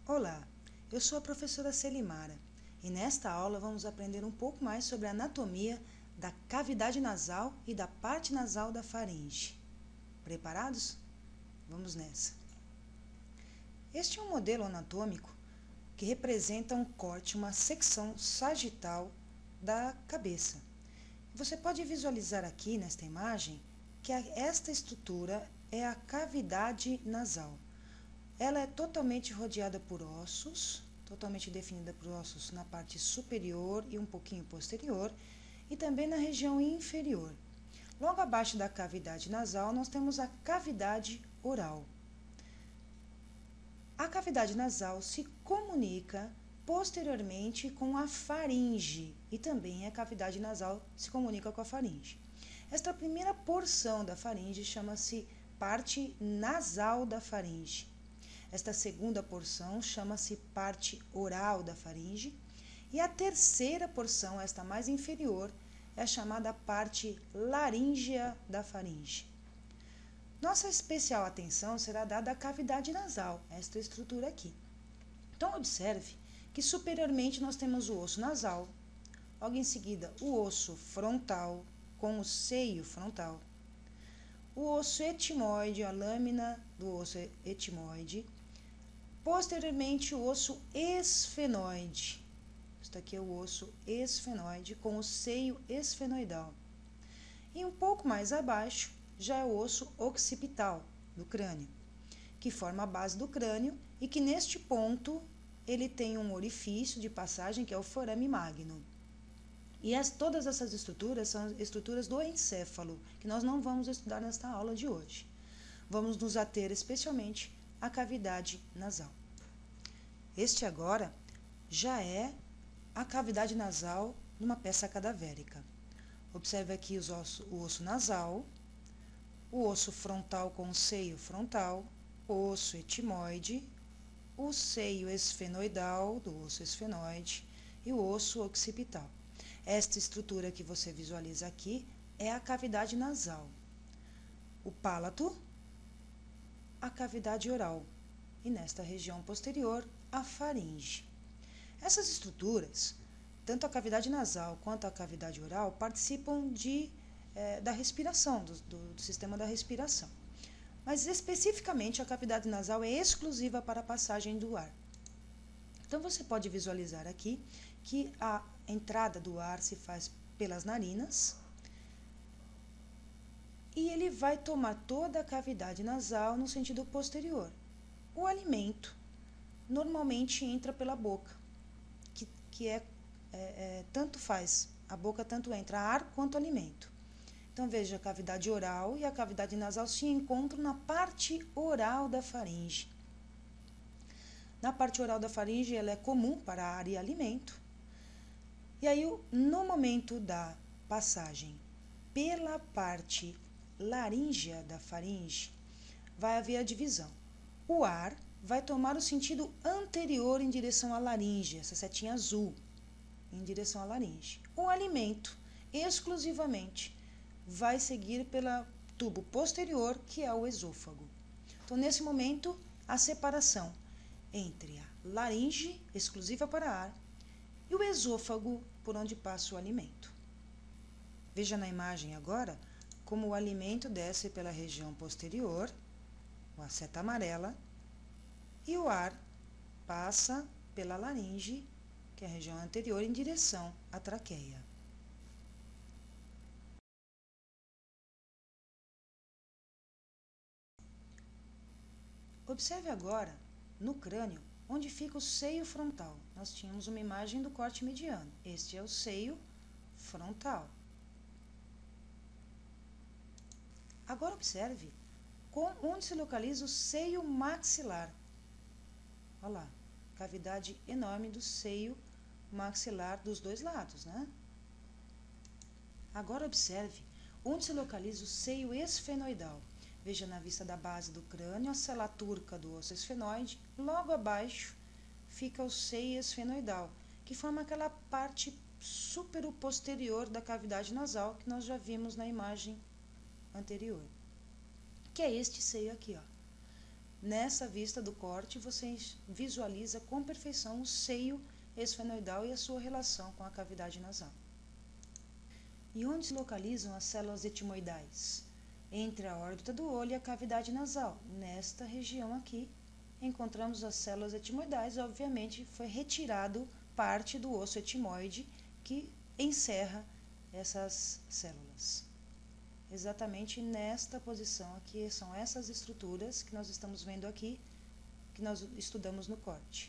Olá, eu sou a professora Selimara e nesta aula vamos aprender um pouco mais sobre a anatomia da cavidade nasal e da parte nasal da faringe. Preparados? Vamos nessa. Este é um modelo anatômico que representa um corte, uma secção sagital da cabeça. Você pode visualizar aqui nesta imagem que esta estrutura é a cavidade nasal. Ela é totalmente rodeada por ossos, totalmente definida por ossos na parte superior e um pouquinho posterior, e também na região inferior. Logo abaixo da cavidade nasal, nós temos a cavidade oral. A cavidade nasal se comunica posteriormente com a faringe, e também a cavidade nasal se comunica com a faringe. Esta primeira porção da faringe chama-se parte nasal da faringe. Esta segunda porção chama-se parte oral da faringe. E a terceira porção, esta mais inferior, é chamada parte laríngea da faringe. Nossa especial atenção será dada à cavidade nasal, esta estrutura aqui. Então, observe que superiormente nós temos o osso nasal, logo em seguida o osso frontal, com o seio frontal, o osso etimoide, a lâmina do osso etimoide, posteriormente, o osso esfenoide. Este aqui é o osso esfenoide com o seio esfenoidal. E um pouco mais abaixo, já é o osso occipital do crânio, que forma a base do crânio e que neste ponto ele tem um orifício de passagem que é o forame magno. E todas essas estruturas são estruturas do encéfalo, que nós não vamos estudar nesta aula de hoje. Vamos nos ater especialmente à cavidade nasal. Este agora já é a cavidade nasal numa peça cadavérica. Observe aqui o osso nasal, o osso frontal com o seio frontal, o osso etimoide, o seio esfenoidal do osso esfenoide e o osso occipital. Esta estrutura que você visualiza aqui é a cavidade nasal. O pálato, a cavidade oral e nesta região posterior, a faringe. Essas estruturas, tanto a cavidade nasal quanto a cavidade oral, participam da respiração, do sistema da respiração. Mas especificamente a cavidade nasal é exclusiva para a passagem do ar. Então você pode visualizar aqui que a entrada do ar se faz pelas narinas e ele vai tomar toda a cavidade nasal no sentido posterior. O alimento normalmente entra pela boca, que tanto faz, a boca tanto entra ar quanto alimento. Então, veja, a cavidade oral e a cavidade nasal se encontram na parte oral da faringe. Na parte oral da faringe, ela é comum para ar e alimento. E aí, no momento da passagem pela parte laríngea da faringe, vai haver a divisão. O ar vai tomar o sentido anterior em direção à laringe, essa setinha azul, em direção à laringe. O alimento, exclusivamente, vai seguir pelo tubo posterior, que é o esôfago. Então, nesse momento, a separação entre a laringe, exclusiva para ar, e o esôfago, por onde passa o alimento. Veja na imagem agora como o alimento desce pela região posterior, a seta amarela, e o ar passa pela laringe, que é a região anterior, em direção à traqueia. Observe agora, no crânio, onde fica o seio frontal. Nós tínhamos uma imagem do corte mediano. Este é o seio frontal. Agora observe onde se localiza o seio maxilar. Olha lá, cavidade enorme do seio maxilar dos dois lados, né? Agora observe onde se localiza o seio esfenoidal. Veja na vista da base do crânio a cela turca do osso esfenoide. Logo abaixo fica o seio esfenoidal, que forma aquela parte supero-posterior da cavidade nasal que nós já vimos na imagem anterior, que é este seio aqui, ó. nessa vista do corte, você visualiza com perfeição o seio esfenoidal e a sua relação com a cavidade nasal. E onde se localizam as células etimoidais? Entre a órbita do olho e a cavidade nasal. Nesta região aqui, encontramos as células etimoidais. Obviamente, foi retirado parte do osso etimoide que encerra essas células. Exatamente nesta posição aqui, são essas estruturas que nós estamos vendo aqui, que nós estudamos no corte.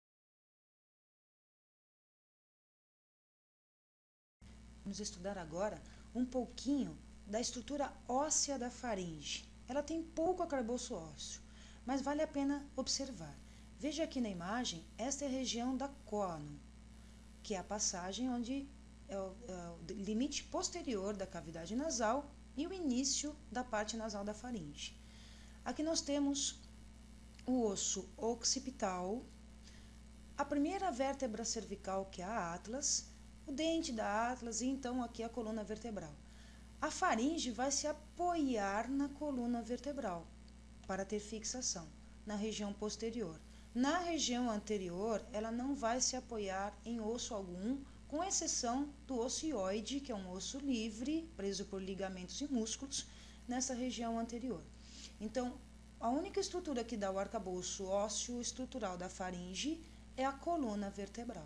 Vamos estudar agora um pouquinho da estrutura óssea da faringe. Ela tem pouco arcabouço ósseo, mas vale a pena observar. Veja aqui na imagem, esta é a região da coano, que é a passagem onde é o limite posterior da cavidade nasal e o início da parte nasal da faringe. Aqui nós temos o osso occipital, a primeira vértebra cervical, que é a atlas, o dente da atlas e então aqui a coluna vertebral. A faringe vai se apoiar na coluna vertebral para ter fixação na região posterior. Na região anterior, ela não vai se apoiar em osso algum, com exceção do osso hioide, que é um osso livre, preso por ligamentos e músculos, nessa região anterior. Então, a única estrutura que dá o arcabouço ósseo estrutural da faringe é a coluna vertebral.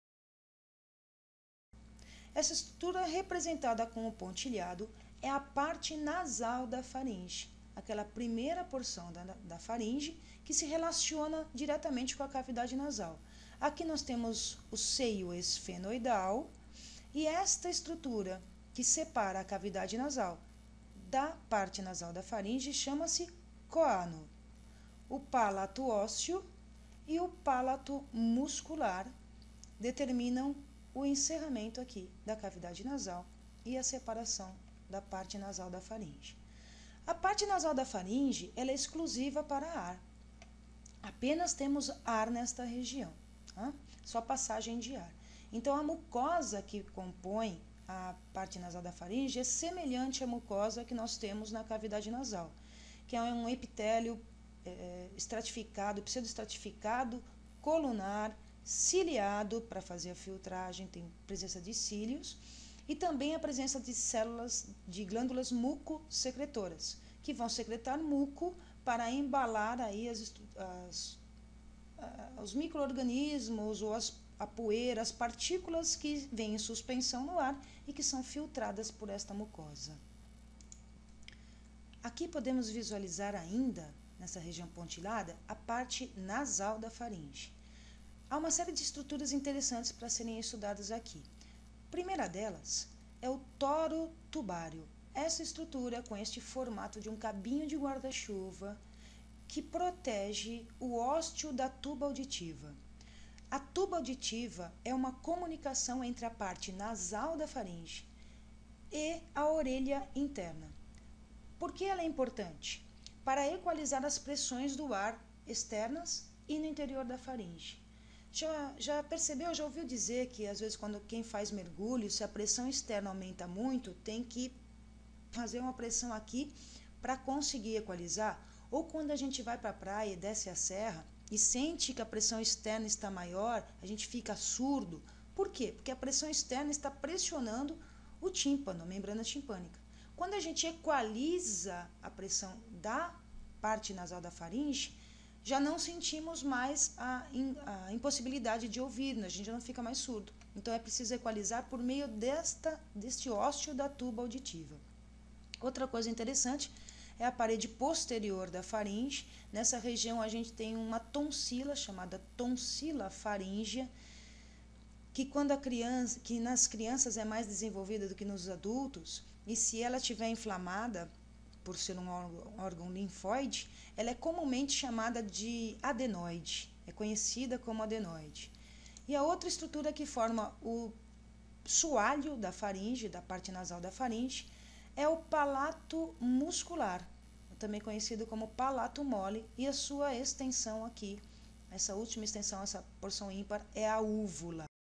Essa estrutura representada com o pontilhado é a parte nasal da faringe, aquela primeira porção da faringe que se relaciona diretamente com a cavidade nasal. Aqui nós temos o seio esfenoidal e esta estrutura que separa a cavidade nasal da parte nasal da faringe chama-se coano. O palato ósseo e o palato muscular determinam o encerramento aqui da cavidade nasal e a separação da parte nasal da faringe. A parte nasal da faringe ela é exclusiva para ar. Apenas temos ar nesta região, tá? Só passagem de ar. Então, a mucosa que compõe a parte nasal da faringe é semelhante à mucosa que nós temos na cavidade nasal, que é um epitélio estratificado, pseudoestratificado, colunar, ciliado para fazer a filtragem, tem presença de cílios, e também a presença de células de glândulas mucosecretoras, que vão secretar muco para embalar aí os micro-organismos ou a poeira, as partículas que vêm em suspensão no ar e que são filtradas por esta mucosa. Aqui podemos visualizar ainda, nessa região pontilhada, a parte nasal da faringe. Há uma série de estruturas interessantes para serem estudadas aqui. A primeira delas é o toro tubário. Essa estrutura, com este formato de um cabinho de guarda-chuva, que protege o ósteo da tuba auditiva. A tuba auditiva é uma comunicação entre a parte nasal da faringe e a orelha interna. Por que ela é importante? Para equalizar as pressões do ar externas e no interior da faringe. Já percebeu, já ouviu dizer que às vezes quando quem faz mergulho, se a pressão externa aumenta muito, tem que fazer uma pressão aqui para conseguir equalizar? Ou quando a gente vai para a praia e desce a serra e sente que a pressão externa está maior, a gente fica surdo. Por quê? Porque a pressão externa está pressionando o tímpano, a membrana timpânica. Quando a gente equaliza a pressão da parte nasal da faringe, já não sentimos mais a impossibilidade de ouvir, a gente já não fica mais surdo. Então, é preciso equalizar por meio deste ósseo da tuba auditiva. Outra coisa interessante é a parede posterior da faringe. Nessa região, a gente tem uma tonsila, chamada tonsila faríngea, que nas crianças é mais desenvolvida do que nos adultos, e se ela estiver inflamada, por ser um órgão linfóide, ela é comumente chamada de adenoide, é conhecida como adenoide. E a outra estrutura que forma o soalho da faringe, da parte nasal da faringe, é o palato muscular, também conhecido como palato mole, e a sua extensão aqui, essa última extensão, essa porção ímpar, é a úvula.